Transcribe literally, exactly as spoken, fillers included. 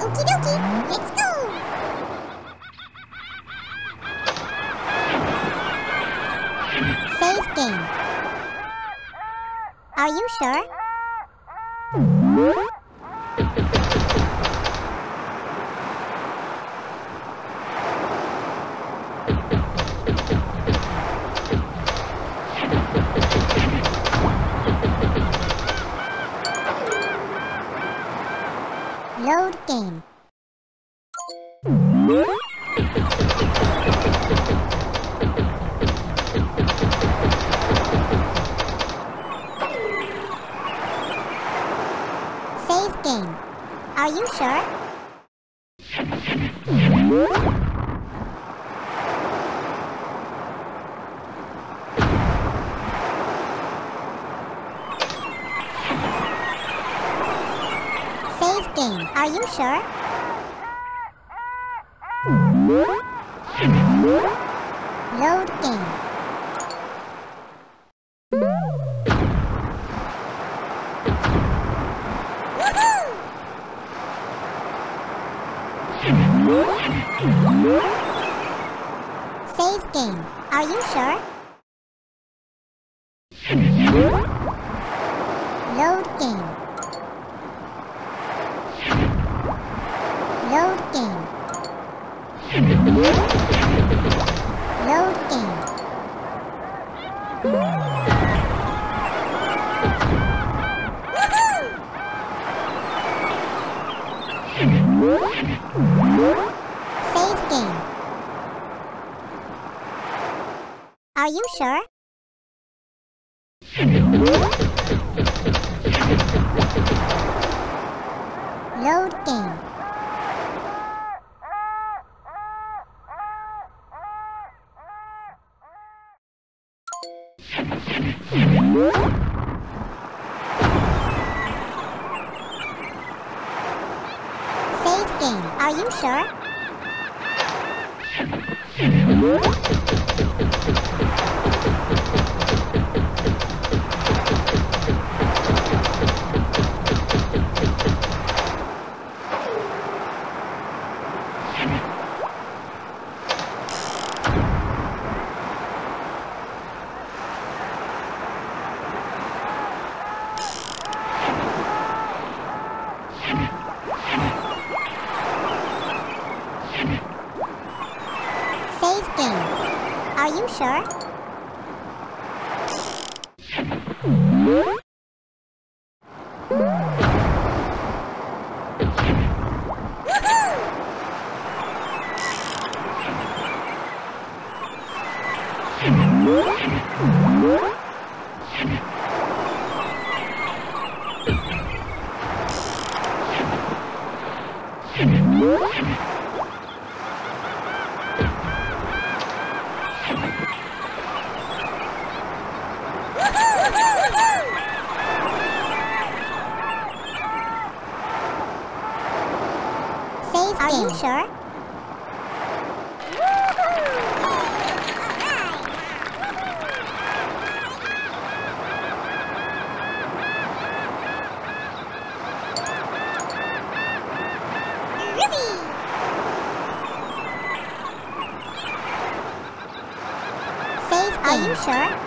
Okie dokie, let's go! Save game. Are you sure? Load game. Save game. Are you sure? Save game. Are you sure? Load game. Save game. Are you sure? Load game. Load game. Load game. Save game. Are you sure? Load game. Save game. Are you sure? Save game. Are you sure? Save Are game. You sure? Save game. Are you sure?